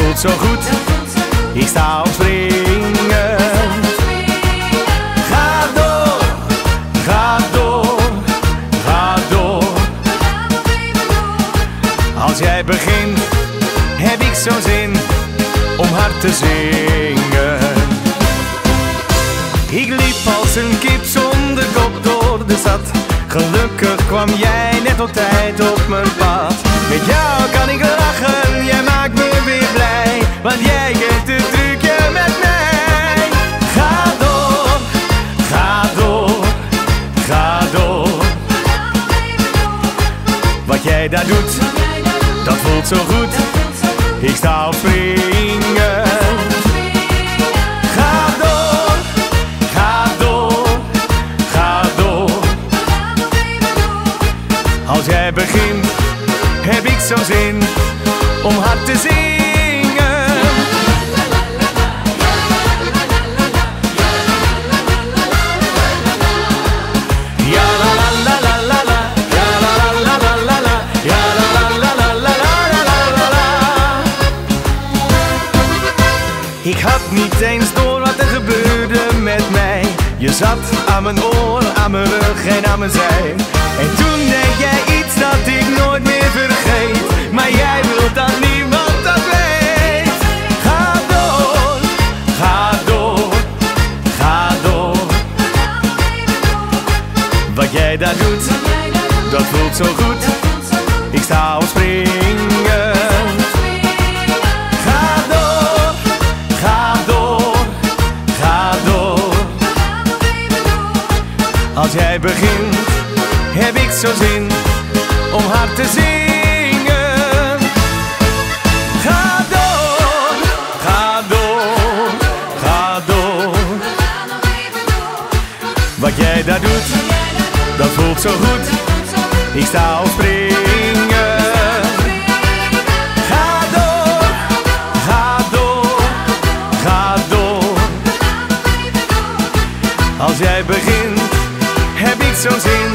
voelt zo goed. Ik sta op springen. Ga door, ga door, ga door. Als jij begint, heb ik zo'n zin om hard te zingen. Ik liep als een kip zonder kop door de stad. Gelukkig kwam jij net op tijd op mijn pad. Met jou kan ik lachen, jij maakt me weer blij, want jij kent het trucje met mij. Ga door, ga door, ga door. Wat jij daar doet, dat voelt zo goed. Ik sta op springen. Ga door, ga door, ga door. Als jij begint, heb ik zo'n zin om hard te zingen. Ja la la la la la la, ja la la la la la la, ja la la la la la la la la. Ik had niet eens door wat er gebeurde met mij. Je zat aan mijn oor, aan mijn rug en aan mijn zij. En toen deed jij iets dat ik nooit meer vergeet. Maar jij wilt dat niemand dat weet. Ga door, ga door, ga door. Wat jij daar doet, dat voelt zo goed. Ik sta op springen. Ga door, ga door, ga door. Als jij begint, heb ik zo zin om hard te zingen. Ga door, ga door, ga door. Wat jij daar doet, dat voelt zo goed. Ik sta op springen. Ga door, ga door, ga door. Als jij begint, heb ik zo'n zin